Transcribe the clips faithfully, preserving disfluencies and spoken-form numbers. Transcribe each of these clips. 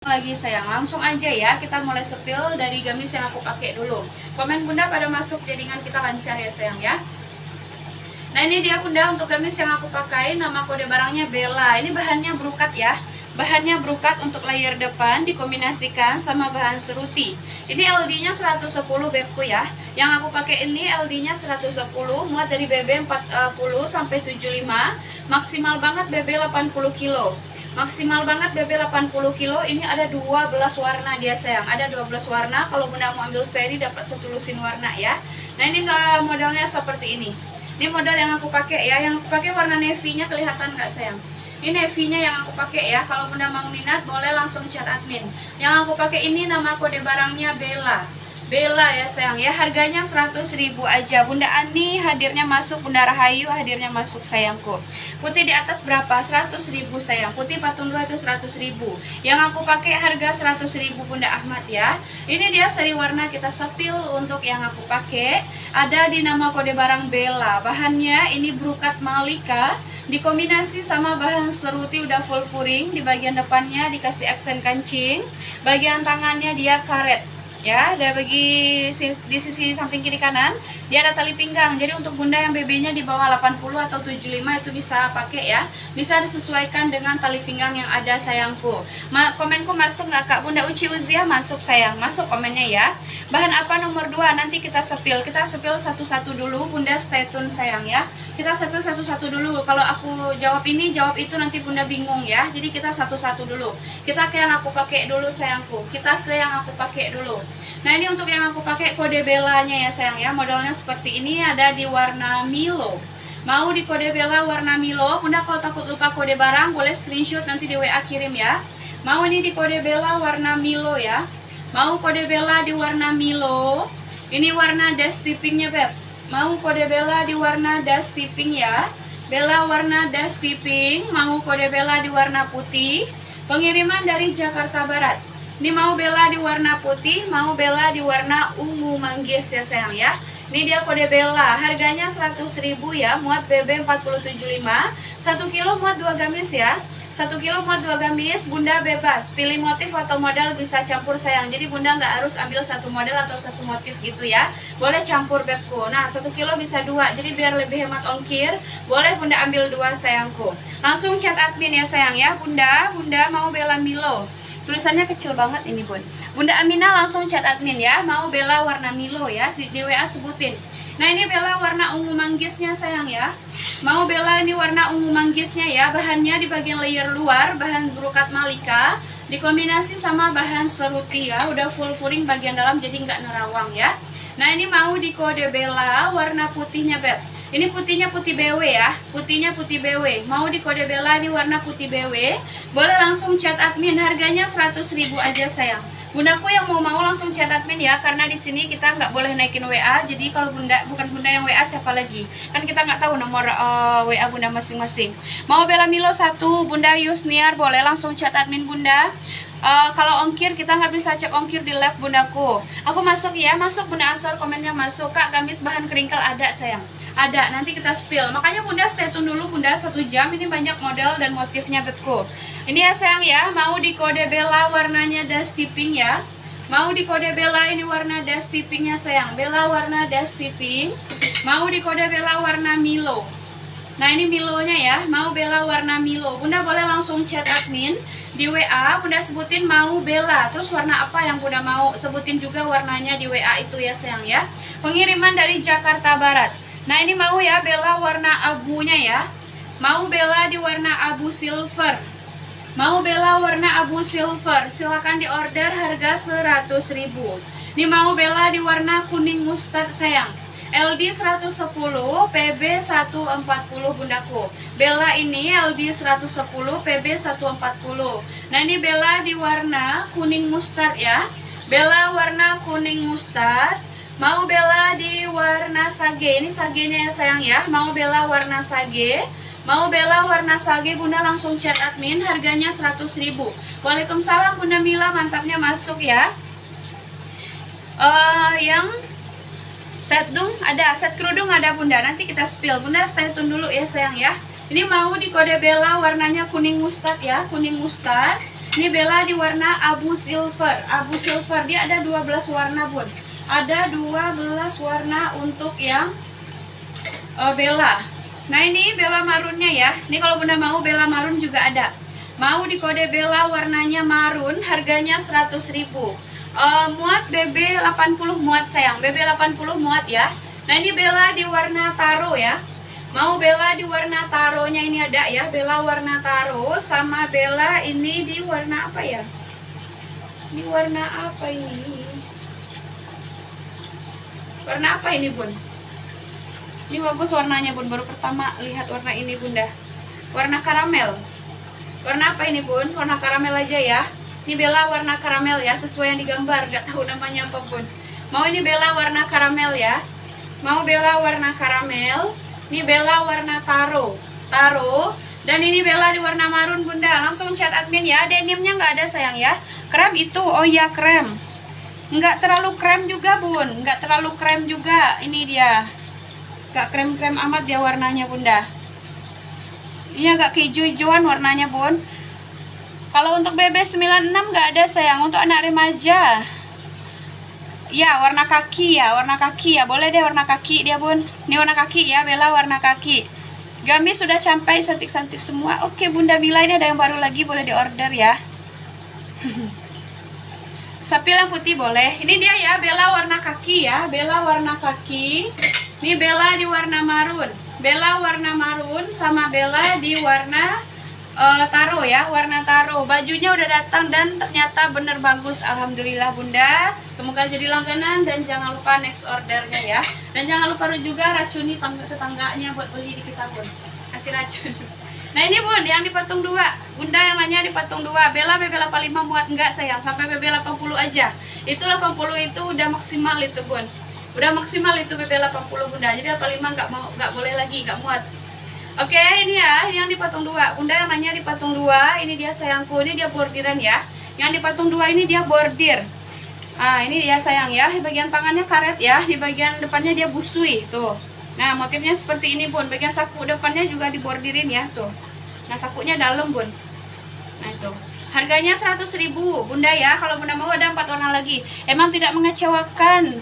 lagi sayang, langsung aja ya kita mulai sepil dari gamis yang aku pakai dulu. Komen bunda pada masuk jaringan kita lancar ya sayang ya. Nah ini dia bunda untuk gamis yang aku pakai, nama kode barangnya Bella. Ini bahannya brokat ya, bahannya brokat untuk layer depan dikombinasikan sama bahan seruti. Ini L D nya seratus sepuluh bebku ya. Yang aku pakai ini L D nya seratus sepuluh, muat dari B B empat puluh sampai tujuh puluh lima, maksimal banget B B delapan puluh kilo. Maksimal banget B B delapan puluh kilo. Ini ada dua belas warna dia sayang. Ada dua belas warna. Kalau bunda mau ambil seri dapat satu lusin warna ya. Nah ini modelnya seperti ini. Ini model yang aku pakai ya. Yang aku pakai warna navy-nya kelihatan nggak sayang? Ini navy-nya yang aku pakai ya. Kalau bunda mau minat boleh langsung chat admin. Yang aku pakai ini nama kode barangnya Bella. Bella ya sayang ya, harganya seratus ribu aja. Bunda Ani hadirnya masuk, Bunda Rahayu hadirnya masuk sayangku. Putih di atas berapa? seratus ribu sayang. Putih patung dua itu seratus ribu. Yang aku pakai harga seratus ribu Bunda Ahmad ya. Ini dia seri warna kita sepil untuk yang aku pakai. Ada di nama kode barang Bella. Bahannya ini brokat Malika dikombinasi sama bahan seruti udah full furing. Di bagian depannya dikasih aksen kancing. Bagian tangannya dia karet. Ya, ada bagi di sisi samping kiri kanan dia ada tali pinggang. Jadi untuk bunda yang B B-nya di bawah delapan puluh atau tujuh puluh lima itu bisa pakai ya. Bisa disesuaikan dengan tali pinggang yang ada sayangku. Ma komenku masuk nggak kak? Bunda Uci Uzia masuk sayang. Masuk komennya ya. Bahan apa nomor dua? Nanti kita sepil. Kita sepil satu-satu dulu. Bunda stay tune sayang ya. Kita sepil satu-satu dulu. Kalau aku jawab ini, jawab itu nanti bunda bingung ya. Jadi kita satu-satu dulu. Kita ke yang aku pakai dulu sayangku. Kita ke yang aku pakai dulu. Nah ini untuk yang aku pakai kode Bellanya ya sayang ya. Modelnya seperti ini, ada di warna Milo. Mau di kode Bella warna Milo, bunda kalau takut lupa kode barang boleh screenshot nanti di W A kirim ya. Mau ini di kode Bella warna Milo ya. Mau kode Bella di warna Milo. Ini warna dash tippingnya beb. Mau kode Bella di warna dash tipping ya. Bella warna dash tipping. Mau kode Bella di warna putih. Pengiriman dari Jakarta Barat. Ini mau Bella di warna putih, mau Bella di warna ungu manggis ya sayang ya. Ini dia kode Bella, harganya seratus ribu ya, muat B B empat puluh tujuh puluh lima, satu kilo muat dua gamis ya. satu kilo muat dua gamis, bunda bebas, pilih motif atau model bisa campur sayang. Jadi bunda nggak harus ambil satu model atau satu motif gitu ya. Boleh campur bebku. Nah satu kilo bisa dua, jadi biar lebih hemat ongkir, boleh bunda ambil dua sayangku. Langsung chat admin ya sayang ya. Bunda, bunda mau Bella Milo. Tulisannya kecil banget ini bun. Bunda Aminah langsung chat admin ya. Mau Bella warna Milo ya, di W A sebutin. Nah ini Bella warna ungu manggisnya sayang ya. Mau Bella ini warna ungu manggisnya ya. Bahannya di bagian layer luar bahan brokat Malika dikombinasi sama bahan seruti ya. Udah full furing bagian dalam jadi nggak nerawang ya. Nah ini mau di kode Bella warna putihnya beb. Ini putihnya putih B W ya, putihnya putih B W. Mau di kode Bella ini warna putih B W, boleh langsung chat admin. Harganya seratus ribu aja sayang. Bundaku yang mau mau langsung chat admin ya, karena di sini kita nggak boleh naikin W A. Jadi kalau bunda bukan bunda yang W A siapa lagi? Kan kita nggak tahu nomor uh, W A bunda masing-masing. Mau Bella Milo satu, bunda Yusniar boleh langsung chat admin bunda. Uh, kalau ongkir kita nggak bisa cek ongkir di live bundaku. Aku masuk ya, masuk bunda Asor komennya masuk. Kak gamis bahan keringkel ada sayang. Ada, nanti kita spill. Makanya bunda stay tune dulu bunda satu jam. Ini banyak model dan motifnya bebku. Ini ya sayang ya. Mau di kode Bella warnanya dash tipping ya. Mau di kode Bella ini warna dash tippingnya sayang. Bella warna dash tipping. Mau di kode Bella warna Milo. Nah ini Milonya ya. Mau Bella warna Milo. Bunda boleh langsung chat admin di W A. Bunda sebutin mau Bella. Terus warna apa yang bunda mau, sebutin juga warnanya di W A itu ya sayang ya. Pengiriman dari Jakarta Barat. Nah ini mau ya Bella warna abunya ya. Mau Bella di warna abu silver. Mau Bella warna abu silver. Silahkan di order harga seratus ribu. Ini mau Bella di warna kuning mustard sayang. L D seratus sepuluh, P B seratus empat puluh bundaku. Bella ini L D seratus sepuluh, P B seratus empat puluh. Nah ini Bella di warna kuning mustard ya. Bella warna kuning mustard. Mau Bella di warna sage. Ini sagenya ya sayang ya. Mau Bella warna sage. Mau Bella warna sage bunda langsung chat admin. Harganya seratus ribu. Waalaikumsalam bunda Mila. Mantapnya masuk ya. uh, Yang set dung ada. Set kerudung ada bunda. Nanti kita spill. Bunda stay tune dulu ya sayang ya. Ini mau di kode Bella warnanya kuning mustard ya. Kuning mustard. Ini Bella di warna abu silver. Abu silver, dia ada dua belas warna bun. Ada dua belas warna untuk yang uh, Bella. Nah ini Bella marunnya ya. Ini kalau bunda mau Bella marun juga ada. Mau di kode Bella warnanya marun, harganya seratus ribu. uh, Muat B B delapan puluh muat sayang. B B delapan puluh muat ya. Nah ini Bella di warna taro ya. Mau Bella di warna taronya ini ada ya, Bella warna taro sama Bella ini di warna apa ya? Ini warna apa ini? Warna apa ini bun? Ini bagus warnanya bun, baru pertama lihat warna ini bunda. Warna karamel. Warna apa ini bun? Warna karamel aja ya. Ini Bella warna karamel ya, sesuai yang digambar, gak tahu namanya apa bun. Mau ini Bella warna karamel ya. Mau Bella warna karamel. Ini Bella warna taro, taro, dan ini Bella di warna marun bunda. Langsung chat admin ya. Denimnya nggak ada sayang ya. Krem itu, oh iya krem. Nggak terlalu krem juga bun, nggak terlalu krem juga. Ini dia, nggak krem-krem amat dia warnanya bunda. Ini agak keju-hijauan warnanya bun. Kalau untuk B B sembilan enam nggak ada sayang. Untuk anak remaja. Ya, warna kaki ya, warna kaki ya, boleh deh warna kaki dia bun. Ini warna kaki ya, Bella warna kaki. Gamis sudah sampai cantik-cantik semua. Oke bunda Mila, ini ada yang baru lagi, boleh diorder ya. Sapil yang putih boleh. Ini dia ya, Bella warna kaki ya, Bella warna kaki. Ini Bella di warna marun, Bella warna marun sama Bella di warna Uh, taro ya, warna taro. Bajunya udah datang dan ternyata bener bagus, alhamdulillah bunda. Semoga jadi langganan dan jangan lupa next ordernya ya. Dan jangan lupa juga racuni tetangganya buat beli di kita bun. Kasih racun. Nah ini bun, yang di patung dua. Bunda yang nanya di patung dua. Bella B B delapan puluh lima muat enggak sayang, sampai B B delapan puluh aja. Itu delapan puluh itu udah maksimal itu bun. Udah maksimal itu B B delapan puluh bunda. Jadi delapan puluh lima nggak mau, nggak boleh lagi, nggak muat. Oke, ini ya, yang di patung dua. Bunda yang nanya di patung dua, ini dia sayangku, ini dia bordiran ya. Yang di patung dua ini dia bordir. Ah, ini dia sayang ya. Di bagian tangannya karet ya, di bagian depannya dia busui tuh. Nah, motifnya seperti ini bun. Bagian saku depannya juga dibordirin ya tuh. Nah, sakunya dalam bun. Nah itu. Harganya seratus ribu bunda ya. Kalau bunda mau ada empat warna lagi. Emang tidak mengecewakan.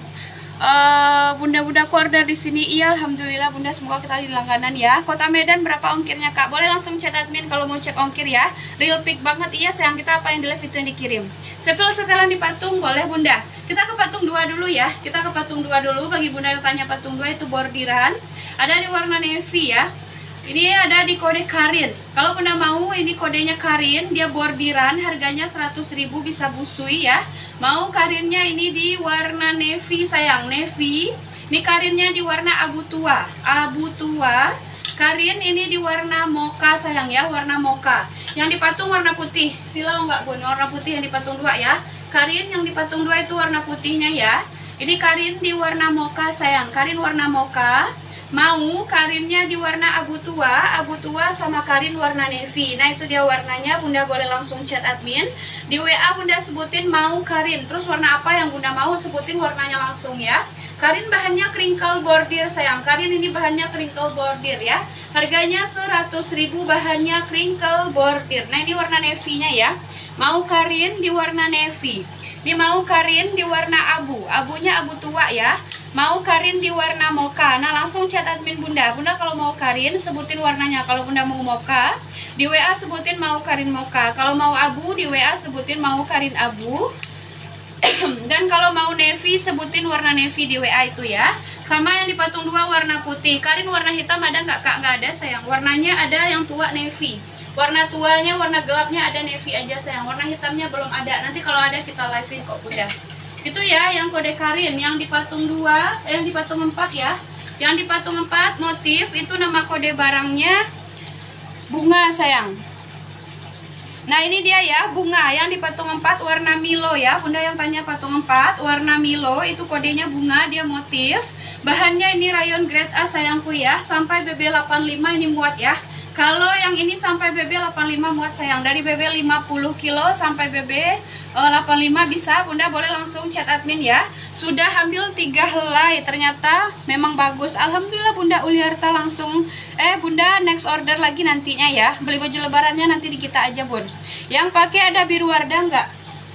Uh, bunda-bunda order di sini, iya alhamdulillah bunda, semoga kita di langganan ya. Kota Medan berapa ongkirnya kak? Boleh langsung chat admin kalau mau cek ongkir ya. Real pick banget, iya sayang, kita apa yang di live itu yang dikirim. Sepil setelan di patung boleh bunda. Kita ke patung dua dulu ya. Kita ke patung dua dulu. Bagi bunda yang tanya patung dua itu bordiran. Ada di warna navy ya. Ini ada di kode Karin. Kalau bunda mau ini kodenya Karin, dia bordiran, harganya seratus ribu, bisa busui ya. Mau Karinnya ini di warna navy sayang, navy. Ini Karinnya di warna abu tua, abu tua. Karin ini di warna mocha sayang ya, warna mocha. Yang di patung warna putih. Silau nggak bun, warna putih yang di patung dua ya. Karin yang di patung dua itu warna putihnya ya. Ini Karin di warna mocha sayang, Karin warna mocha. Mau Karinnya di warna abu tua, abu tua sama Karin warna navy. Nah itu dia warnanya, bunda boleh langsung chat admin. Di W A bunda sebutin mau Karin, terus warna apa yang bunda mau, sebutin warnanya langsung ya. Karin bahannya crinkle bordir sayang, Karin ini bahannya crinkle bordir ya. Harganya seratus ribu, bahannya crinkle bordir. Nah ini warna navy-nya ya. Mau Karin di warna navy. Ini mau Karin di warna abu, abunya abu tua ya. Mau Karin di warna mocha. Nah langsung chat admin bunda. Bunda kalau mau Karin sebutin warnanya. Kalau bunda mau mocha di W A sebutin mau Karin mocha. Kalau mau abu di W A sebutin mau Karin abu. Dan kalau mau navy sebutin warna navy di W A itu ya. Sama yang di patung dua warna putih. Karin warna hitam ada nggak kak? Nggak ada sayang. Warnanya ada yang tua navy. Warna tuanya, warna gelapnya ada navy aja sayang. Warna hitamnya belum ada. Nanti kalau ada kita live-in kok bunda. Itu ya yang kode Karin, yang di patung dua, eh, yang di patung empat ya. Yang di patung empat motif itu nama kode barangnya bunga sayang. Nah ini dia ya, bunga yang di patung empat warna Milo ya. Bunda yang tanya patung empat warna Milo itu kodenya bunga, dia motif. Bahannya ini rayon grade A sayangku ya, sampai B B delapan puluh lima ini muat ya. Kalau yang ini sampai B B delapan puluh lima muat sayang. Dari B B lima puluh kilo sampai B B uh, delapan puluh lima bisa. Bunda boleh langsung chat admin ya. Sudah ambil tiga helai. Ternyata memang bagus. Alhamdulillah Bunda Uliarta langsung. Eh Bunda next order lagi nantinya ya. Beli baju lebarannya nanti di kita aja Bun. Yang pakai ada biru wardah enggak?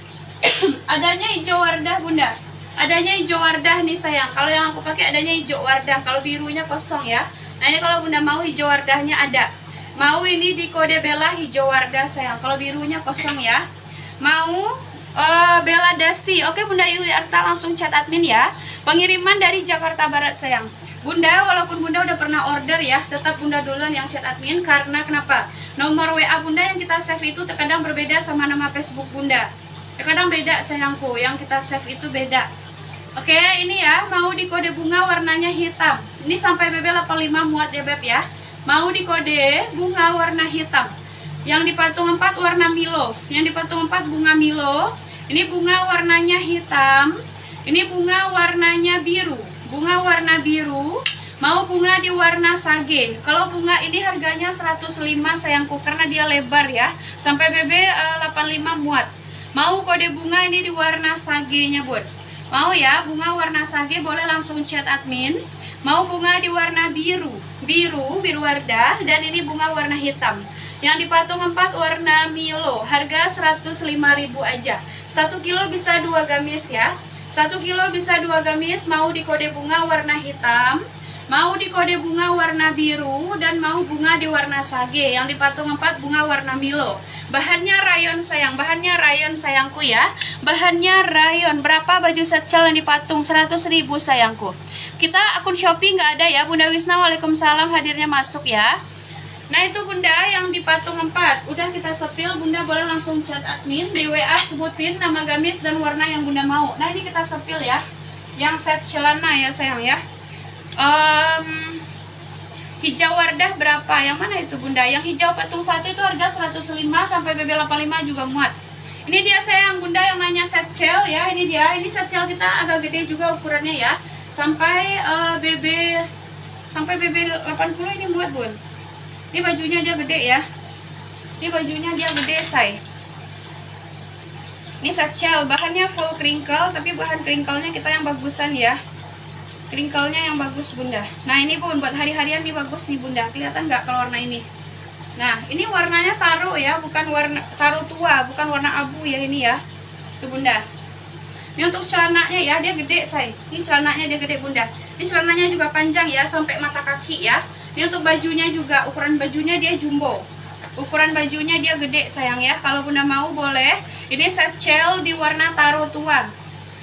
Adanya hijau wardah Bunda. Adanya hijau wardah nih sayang. Kalau yang aku pakai adanya hijau wardah. Kalau birunya kosong ya. Nah ini kalau Bunda mau hijau wardahnya ada. Mau ini di kode Bella hijau wardah sayang. Kalau birunya kosong ya. Mau uh, Bella Dusty. Oke Bunda Yuliarta langsung chat admin ya. Pengiriman dari Jakarta Barat sayang. Bunda walaupun Bunda udah pernah order ya, tetap Bunda duluan yang chat admin. Karena kenapa? Nomor W A Bunda yang kita save itu terkadang berbeda sama nama Facebook Bunda. Terkadang beda sayangku. Yang kita save itu beda. Oke ini ya. Mau di kode bunga warnanya hitam. Ini sampai B B delapan puluh lima muat ya Beb ya. Mau di kode bunga warna hitam. Yang di patung empat warna Milo. Yang di patung empat bunga Milo. Ini bunga warnanya hitam. Ini bunga warnanya biru. Bunga warna biru. Mau bunga di warna sage. Kalau bunga ini harganya seratus lima sayangku. Karena dia lebar ya. Sampai B B delapan puluh lima muat. Mau kode bunga ini di warna sage-nya Bun. Mau ya bunga warna sage boleh langsung chat admin. Mau bunga di warna biru. Biru, biru wardah, dan ini bunga warna hitam. Yang di patung empat warna Milo, harga seratus lima ribu aja. satu kilo bisa dua gamis ya. satu kilo bisa dua gamis, mau di kode bunga warna hitam, mau di kode bunga warna biru, dan mau bunga di warna sage. Yang di patung empat bunga warna Milo. Bahannya rayon sayang, bahannya rayon sayangku ya. Bahannya rayon. Berapa baju satchel yang di patung? seratus ribu sayangku. Kita akun Shopee nggak ada ya. Bunda Wisna waalaikumsalam, hadirnya masuk ya. Nah itu Bunda yang di patung empat. Udah kita sepil, Bunda boleh langsung chat admin. Di W A sebutin nama gamis dan warna yang Bunda mau. Nah ini kita sepil ya. Yang set celana ya sayang ya. Um, Hijau wardah berapa? Yang mana itu Bunda? Yang hijau patung satu itu harga seratus lima sampai B B delapan puluh lima juga muat. Ini dia sayang Bunda yang nanya set gel ya. Ini dia. Ini set gel kita agak gede juga ukurannya ya. Sampai uh, B B sampai B B delapan puluh ini muat Bun. Ini bajunya dia gede ya. Ini bajunya dia gede say. Ini set gel, bahannya full crinkle, tapi bahan crinkle-nya kita yang bagusan ya. Crinkle-nya yang bagus Bunda. Nah ini Bun, buat hari-harian nih bagus nih Bunda. Kelihatan nggak kalau warna ini? Nah ini warnanya taro ya, bukan warna taro tua, bukan warna abu ya ini ya. Tuh Bunda. Ini untuk celananya ya, dia gede say. Ini celananya dia gede Bunda. Ini celananya juga panjang ya, sampai mata kaki ya. Ini untuk bajunya juga, ukuran bajunya dia jumbo. Ukuran bajunya dia gede sayang ya. Kalau Bunda mau boleh. Ini set gel di warna taro tua.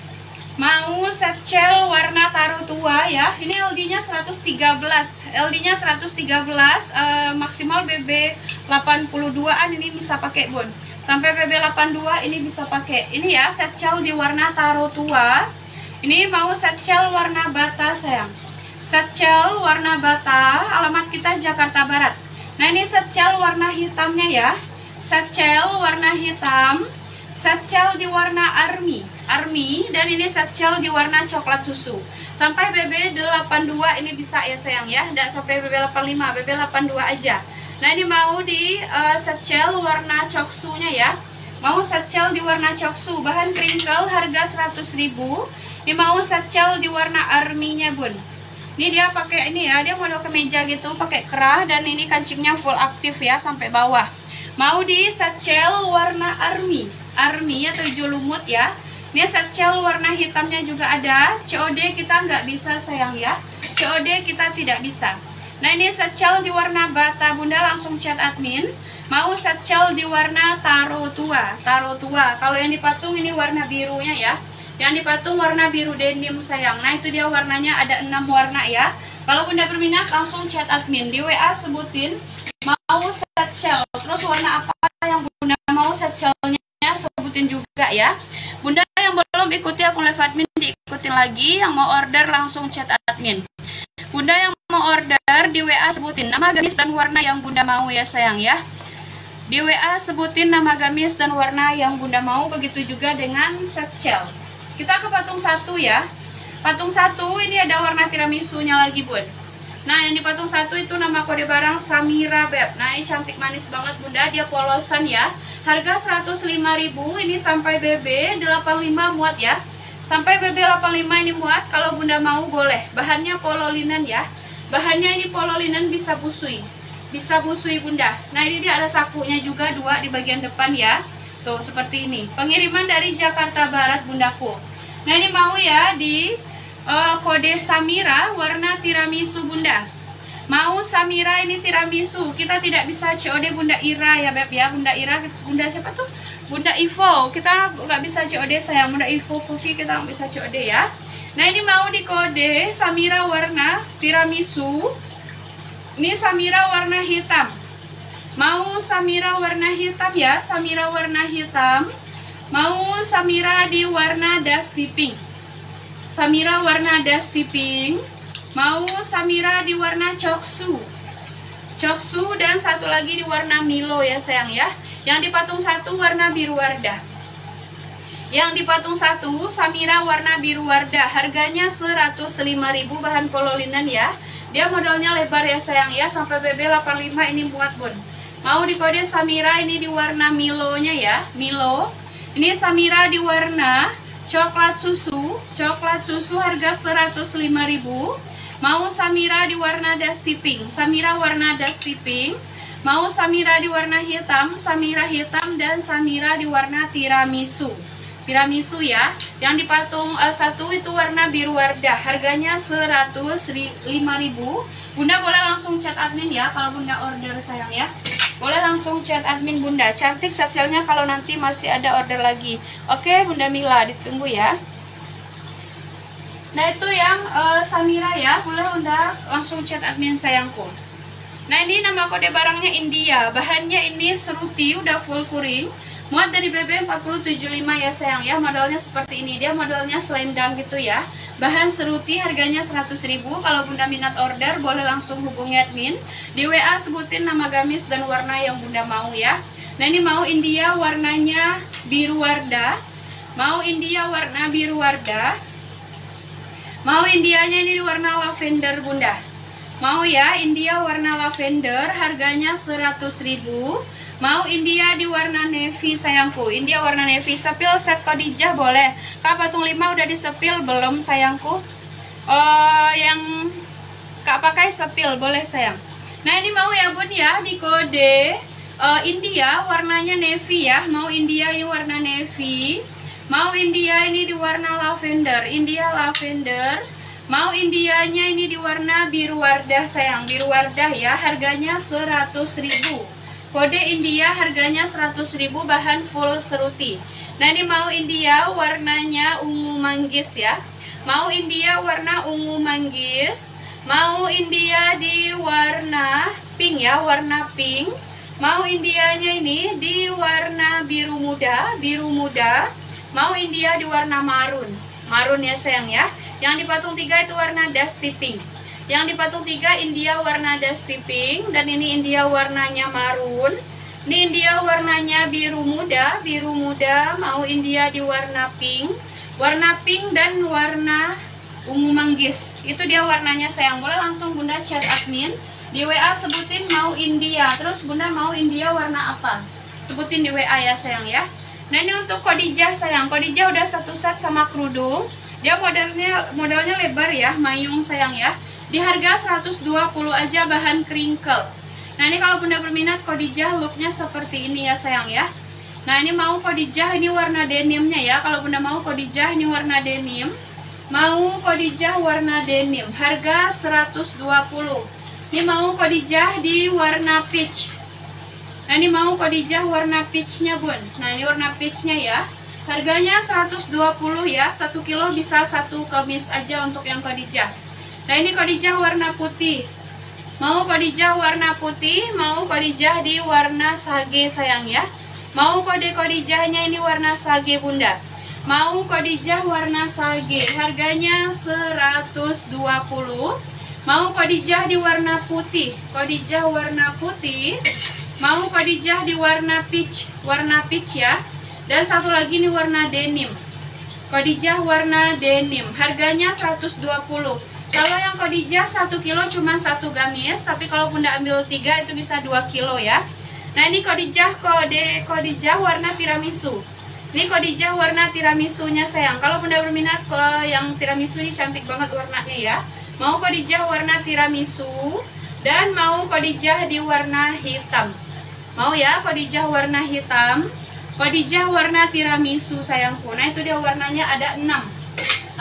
Mau set gel warna taro tua ya. Ini L D-nya seratus tiga belas. L D-nya seratus tiga belas, uh, maksimal B B delapan puluh dua-an ini bisa pakai Bun. Sampai B B delapan puluh dua ini bisa pakai. Ini ya set gel di warna taro tua. Ini mau set gel warna bata sayang. Set gel warna bata, alamat kita Jakarta Barat. Nah ini set gel warna hitamnya ya. Set gel warna hitam. Set gel di warna army, army, dan ini set gel di warna coklat susu. Sampai B B delapan puluh dua ini bisa ya sayang ya, dan sampai B B delapan puluh lima, B B delapan puluh dua aja. Nah ini mau di uh, set gel warna coksunya ya. Mau set gel di warna coksu, bahan crinkle, harga seratus ribu. Ini mau set gel di warna army-nya Bun. Ini dia pakai ini ya, dia model kemeja gitu, pakai kerah, dan ini kancingnya full aktif ya sampai bawah. Mau di set gel warna army, army atau hijau lumut ya. Ini set gel warna hitamnya juga ada. C O D kita nggak bisa sayang ya. C O D kita tidak bisa. Nah ini set gel di warna bata, Bunda langsung chat admin. Mau set gel di warna taro tua, taro tua. Kalau yang di patung ini warna birunya ya. Yang di patung warna biru denim sayang. Nah itu dia warnanya, ada enam warna ya. Kalau Bunda berminat langsung chat admin. Di W A sebutin mau set gel, terus warna apa yang Bunda mau set gelnya sebutin juga ya. Bunda yang belum ikuti akun live admin diikutin lagi. Yang mau order langsung chat admin. Bunda yang mau order di W A sebutin nama gamis dan warna yang Bunda mau ya sayang ya. Di W A sebutin nama gamis dan warna yang Bunda mau. Begitu juga dengan set gel. Kita ke patung satu ya. Patung satu ini ada warna tiramisunya lagi Bun. Nah, yang dipatung satu itu nama kode barang Samira Beb. Nah, ini cantik manis banget Bunda, dia polosan ya. Harga seratus lima ribu, ini sampai B B delapan puluh lima muat ya. Sampai B B delapan puluh lima ini muat, kalau Bunda mau boleh. Bahannya polo linen ya. Bahannya ini polo linen bisa busui. Bisa busui Bunda. Nah, ini dia ada sakunya juga dua di bagian depan ya. Tuh, seperti ini. Pengiriman dari Jakarta Barat Bundaku. Nah, ini mau ya di Uh, kode Samira warna tiramisu Bunda. Mau Samira ini tiramisu. Kita tidak bisa C O D Bunda Ira ya Beb ya. Bunda Ira, Bunda siapa tuh? Bunda Ivo. Kita nggak bisa C O D sayang. Bunda Ivo Fufi kita nggak bisa C O D ya. Nah, ini mau di kode Samira warna tiramisu. Ini Samira warna hitam. Mau Samira warna hitam ya. Samira warna hitam. Mau Samira di warna dusty pink. Samira warna dusty pink. Mau Samira di warna coksu. Coksu dan satu lagi di warna Milo ya sayang ya. Yang dipatung satu warna biru wardah. Yang dipatung satu Samira warna biru wardah. Harganya seratus lima ribu, bahan polo linen ya. Dia modelnya lebar ya sayang ya. Sampai B B delapan puluh lima ini muat Bun. Mau di kode Samira ini di warna Milonya ya. Milo. Ini Samira di warna coklat susu, coklat susu harga seratus lima ribu. Mau Samira di warna dusty pink, Samira warna dusty pink. Mau Samira di warna hitam, Samira hitam dan Samira di warna tiramisu. Tiramisu ya. Yang dipatung uh, satu itu warna biru wardah. Harganya seratus lima ribu. Bunda boleh langsung chat admin ya kalau Bunda order sayang ya. Boleh langsung chat admin Bunda. Cantik satselnya kalau nanti masih ada order lagi. Oke Bunda Mila, ditunggu ya. Nah, itu yang uh, Samira ya. Boleh Bunda langsung chat admin sayangku. Nah, ini nama kode barangnya India. Bahannya ini seruti, udah full furing. Muat dari B B empat nol tujuh lima ya sayang ya. Modelnya seperti ini. Dia modelnya selendang gitu ya. Bahan seruti, harganya seratus ribu. Kalau Bunda minat order boleh langsung hubungi admin. Di W A sebutin nama gamis dan warna yang Bunda mau ya. Nah, ini mau India warnanya biru wardah. Mau India warna biru wardah. Mau Indianya ini di warna lavender Bunda. Mau ya India warna lavender, harganya seratus ribu. Mau India di warna navy sayangku. India warna navy. Sepil set Khadijah boleh. Kak patung lima udah disepil belum sayangku? Uh, yang Kak pakai sepil boleh sayang. Nah, ini mau ya Bun ya di kode uh, India warnanya navy ya. Mau India di warna navy. Mau India ini di warna lavender. India lavender. Mau Indianya ini di warna biru wardah sayang. Biru wardah ya. Harganya seratus ribu. Kode India harganya seratus ribu, bahan full seruti. Nah, ini mau India warnanya ungu manggis ya. Mau India warna ungu manggis. Mau India di warna pink ya, warna pink. Mau Indianya ini di warna biru muda, biru muda. Mau India di warna marun. Marun ya sayang ya. Yang dipatung tiga itu warna dusty pink. Yang dipatung tiga India warna dusty pink. Dan ini India warnanya marun. Ini India warnanya biru muda. Biru muda. Mau India di warna pink. Warna pink dan warna ungu manggis. Itu dia warnanya sayang. Boleh langsung Bunda chat admin. Di W A sebutin mau India. Terus Bunda mau India warna apa? Sebutin di W A ya sayang ya. Nah, ini untuk Khadijah sayang. Khadijah udah satu set sama kerudung. Dia modelnya modelnya lebar ya, mayung sayang ya. Di harga seratus dua puluh aja, bahan crinkle. Nah, ini kalau Bunda berminat Khadijah looknya seperti ini ya sayang ya. Nah, ini mau Khadijah ini warna denimnya ya. Kalau Bunda mau Khadijah ini warna denim. Mau Khadijah warna denim. Harga seratus dua puluh. Ini mau Khadijah di warna peach. Nah, ini mau Khadijah warna peachnya Bun. Nah, ini warna peachnya ya. Harganya seratus dua puluh ya. satu kilo bisa satu kemis aja untuk yang Khadijah. Nah, ini Khadijah warna putih. Mau Khadijah warna putih, mau Khadijah di warna sage sayang ya. Mau kode Khadijahnya ini warna sage Bunda. Mau Khadijah warna sage. Harganya seratus dua puluh. Mau Khadijah di warna putih. Khadijah warna putih. Mau Khadijah di warna peach. Warna peach ya. Dan satu lagi nih warna denim. Khadijah warna denim. Harganya seratus dua puluh. Kalau yang Khadijah satu kilo cuma satu gamis, tapi kalau bunda ambil tiga itu bisa dua kilo ya. Nah ini Khadijah, kode Khadijah warna tiramisu. Ini Khadijah warna tiramisunya sayang. Kalau bunda berminat ke yang tiramisu ini cantik banget warnanya ya. Mau Khadijah warna tiramisu dan mau Khadijah di warna hitam. Mau ya Khadijah warna hitam, Khadijah warna tiramisu sayangku. Nah itu dia warnanya ada enam.